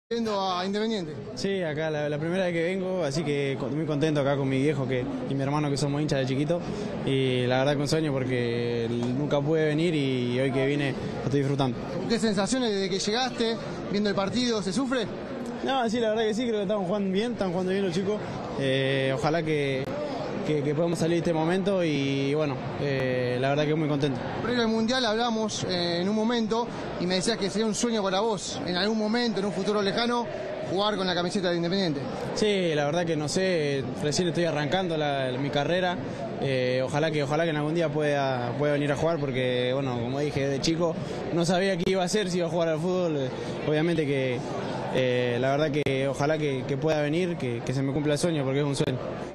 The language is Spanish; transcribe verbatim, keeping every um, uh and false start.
Yendo a Independiente. Sí, acá la, la primera vez que vengo, así que muy contento acá con mi viejo que, y mi hermano que somos hinchas de chiquito. Y la verdad que un sueño porque nunca pude venir y hoy que vine estoy disfrutando. ¿Qué sensaciones desde que llegaste, viendo el partido, se sufre? No, sí, la verdad que sí, creo que estamos jugando bien, están jugando bien los chicos. Eh, ojalá que, que, que podamos salir de este momento y bueno, eh, la verdad que muy contento. Previo al Mundial hablamos eh, en un momento y me decías que sería un sueño para vos, en algún momento, en un futuro lejano, jugar con la camiseta de Independiente. Sí, la verdad que no sé, recién estoy arrancando la, mi carrera. Eh, ojalá que ojalá que en algún día pueda, pueda venir a jugar porque, bueno, como dije, de chico no sabía qué iba a hacer, si iba a jugar al fútbol. Eh, obviamente que eh, la verdad que ojalá que, que pueda venir, que, que se me cumpla el sueño porque es un sueño.